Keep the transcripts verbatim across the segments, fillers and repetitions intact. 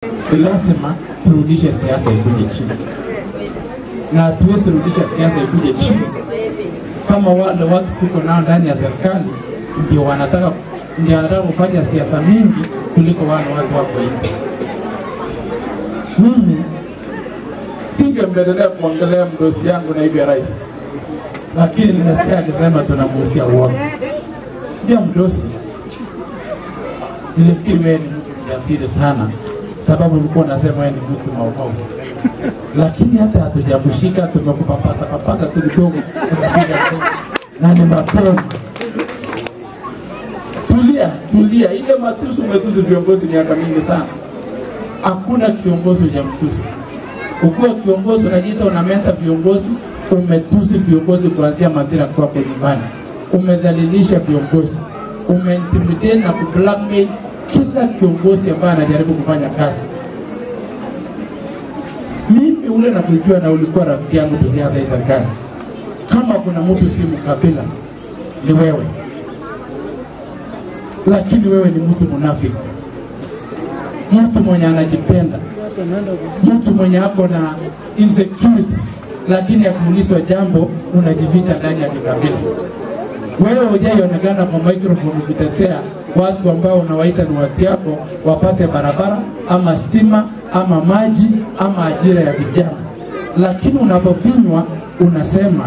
lazima turudishe siasa ikuje chini, na tuwezi rudisha siasa ikuje chini kama wale watu tuko nao ndani ya serikali ndio wanataka ndio wanataka kufanya siasa mingi kuliko wale watu wako nje. Mimi singempendelea kuongelea mdosi yangu naibu ya rais, lakini nimesikia akisema tunamuhusia uongo. Ndio mdosi, nilifikiri wewe ni mtu mjasiri sana, sababu ulikuwa unasema wewe ni mtu maumau. Lakini hata hatujakushika, tumekupapasa papasa tu kidogo, na ni mapema. Tulia, tulia. Ile matusi umetusi viongozi miaka mingi sana. Hakuna kiongozi hujamtusi. Ukiwa kiongozi unajiita unamenta viongozi, umetusi viongozi kuanzia madhira kwako nyumbani. Umedhalilisha viongozi, umeintimidate na kublackmail kila kiongozi ambaye anajaribu kufanya kazi. Mimi ule na kujua na ulikuwa rafiki yangu tukianza hii serikali. Kama kuna mtu si mkabila ni wewe. Lakini wewe ni mtu munafiki. Mtu mwenye anajipenda. Mtu mwenye ako na insecurity, lakini akiulizwa jambo unajificha ndani ya kikabila. Wewe hujaionekana kwa microphone ukitetea watu ambao unawaita ni watu yako wapate barabara ama stima ama maji ama ajira ya vijana. Lakini unapofinywa unasema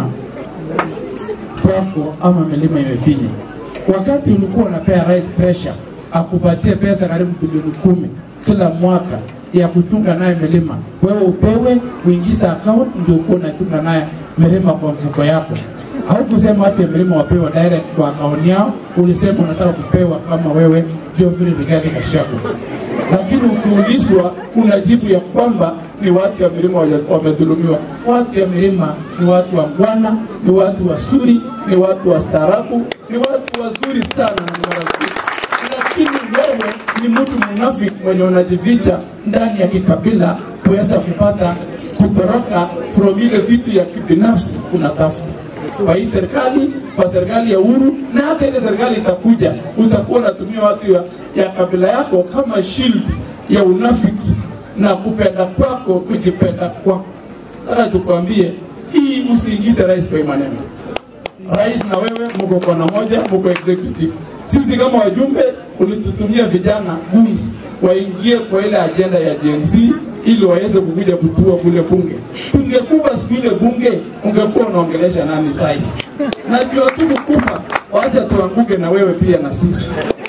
kwako ama milima imefinywa. Wakati ulikuwa unapea rais pressure akupatie pesa karibu bilioni kumi kila mwaka ya kuchunga naye milima, wewe upewe uingiza account ndio uko unachunga naye milima kwa mfuko yako. Au kusema hata milima wapewa direct kwa account yao, ulisema unataka kupewa kama wewe Geoffrey Rigathi Gachagua. Lakini ukiulizwa unajibu ya kwamba ni watu wa milima wamedhulumiwa. Watu wa milima ni watu wa ngwana, ni watu wazuri, ni watu wa staarabu, ni watu wazuri sana na ni marafiki. Lakini wewe ni mtu munafiki mwenye unajificha ndani ya kikabila kuweza kupata kutoroka from ile vitu ya kibinafsi unatafuta. Kwa hii serikali, kwa serikali ya Uhuru na hata ile serikali itakuja, utakuwa unatumia watu ya, ya kabila yako kama shield ya unafiki na kupenda kwako kujipenda kwako. Sasa tukwambie, hii usiingize rais kwa maneno. Rais na wewe mko kona moja, mko executive. Sisi kama wajumbe ulitutumia vijana goons waingie kwa ile agenda ya Gen Z ili waweze kukuja kutua kule bunge. Tungekufa siku ile bunge, ungekuwa unaongelesha nani saizi? Najua tu kukufa, wacha tuanguke na wewe pia na sisi.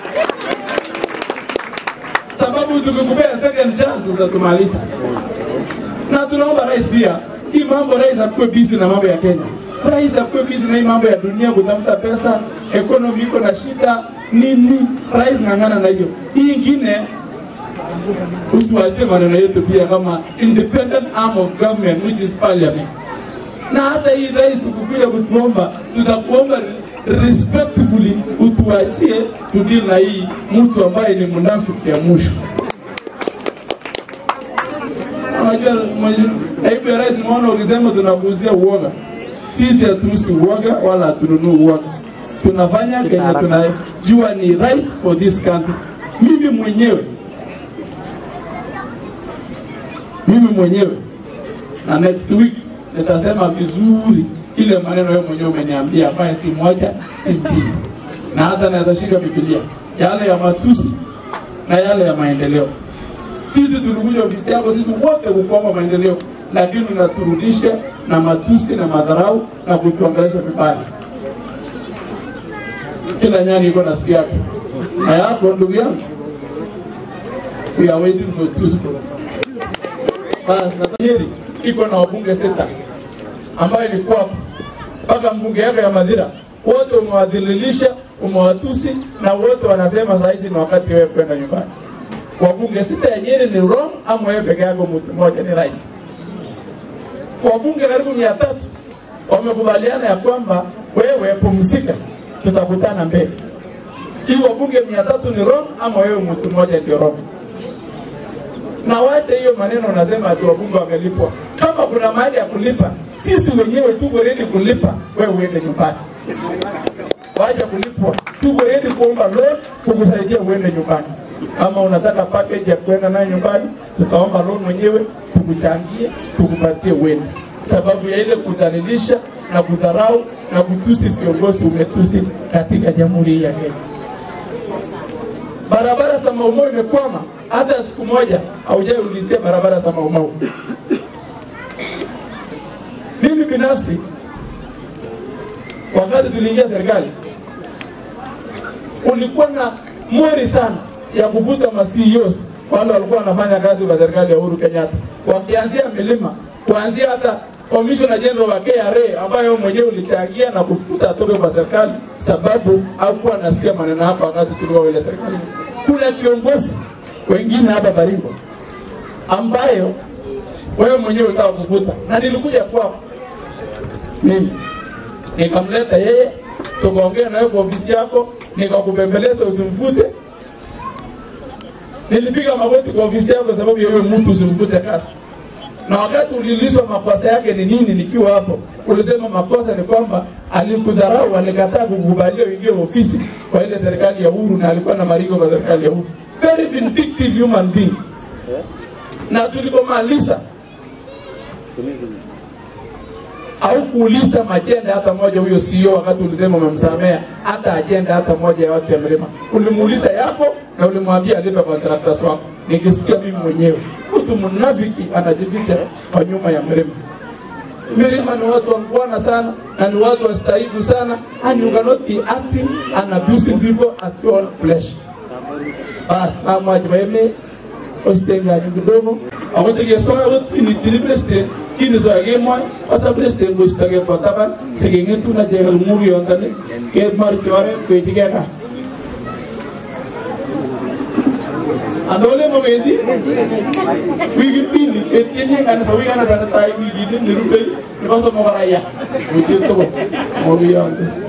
Sababu tukikupea second chance utatumaliza. Na tunaomba rais pia, hii mambo rais akuwe busy na mambo ya Kenya. Rais akuwe busy na hii mambo ya dunia kutafuta pesa, economy iko na shida, nini? Rais ngangana na hiyo. Hii ingine utuachie maneno yetu pia kama independent arm of government which is parliament. Na hata hii rais ukikuja kutuomba, tutakuomba respectfully utuachie tudili na hii mtu ambaye ni mnafiki ya mwisho. Unajua naibu ya rais nimeona ukisema tunakuuzia uoga. Sisi hatuuzi uoga wala hatununui uoga. Tunafanya kenye tunajua ni right for this country. Mimi mwenyewe Mimi mwenyewe na next week nitasema vizuri ile maneno wewe mwenyewe umeniambia ambaye si moja si mbili. Na hata naweza shika Biblia yale ya matusi na yale ya maendeleo. Sisi tulikuja ofisi yako sisi wote kukuomba maendeleo, lakini unaturudisha na matusi na madharau na kutuongelesha vibaya. Kila nyani iko na siku yake. Na yako ndugu yangu, we are waiting for Tuesday. Basi na tayari iko na wabunge sita ambayo ilikuwa hapo mpaka mbunge yake ya Madhira wote umewadhililisha, umewatusi na wote wanasema saa hizi ni wakati wewe kwenda nyumbani. Wabunge sita ya Nyeri ni wrong ama wewe peke yako mtu mmoja ni right? Wabunge karibu mia tatu wamekubaliana ya kwamba wewe pumzika, tutakutana mbele. Hii wabunge mia tatu ni wrong ama wewe mtu mmoja ndio wrong? Na wacha hiyo maneno unasema ati wabunge wamelipwa. Kama kuna mahali ya kulipa, sisi wenyewe tuko ready kulipa, wewe uende nyumbani. Wacha kulipwa, tuko ready kuomba loan kukusaidia uende nyumbani. Kama unataka package ya kwenda nayo nyumbani, tutaomba loan mwenyewe, tukuchangie, tukupatie wende. Sababu ya ile kudhalilisha na kudharau na kutusi viongozi umetusi katika Jamhuri ya Kenya. Barabara za Mau Mau imekwama, hata siku moja haujaulizia barabara za Mau Mau. Mimi binafsi wakati tuliingia serikali ulikuwa na mori sana ya kufuta ma C E Os wale walikuwa wanafanya kazi kwa serikali ya Uhuru Kenyatta, wakianzia milima, kuanzia hata Commissioner General wa K R A ambayo mwenyewe ulichangia na kufukuza atoke kwa serikali sababu hakuwa nasikia maneno hapa wakati tulikuwa ile serikali. Kuna kiongozi wengine hapa Baringo ambayo wewe mwenyewe unataka kufuta, na nilikuja kwako mimi nikamleta yeye, tukaongea naye kwa ofisi yako, nikakubembeleza usimfute. Nilipiga magoti kwa ofisi yako sababu yeye mtu usimfute kazi. Na wakati uliulizwa makosa yake ni nini nikiwa hapo, ulisema makosa ni kwamba alikudharau, alikataa kukubalia uingie ofisi kwa ile serikali ya Uhuru na alikuwa na marigo kwa serikali ya Uhuru. Very vindictive human being. Na tulipomaliza au kuuliza majenda hata moja huyo C E O wakati ulisema umemsamea hata agenda hata moja ya watu ya Mlima. Ulimuuliza yako na ulimwambia alipe contractors wako. Nikisikia mimi mwenyewe mtu mnafiki anajificha kwa nyuma ya Mlima. Mlima ni watu wangwana sana na ni watu wastaibu sana, and you cannot be acting and abusing people at your pleasure. Bas, kama jibeme ostenga kidogo awote gesoma wote ni tini president kini so age mo asa president go stage ko taban segenge tu na jega movie ontane ke mar chore ko tigeka andole mo mendi wigi pili etini kana sawi kana sana tai wigi ni rupe ni baso mo garaya wigi to mo biya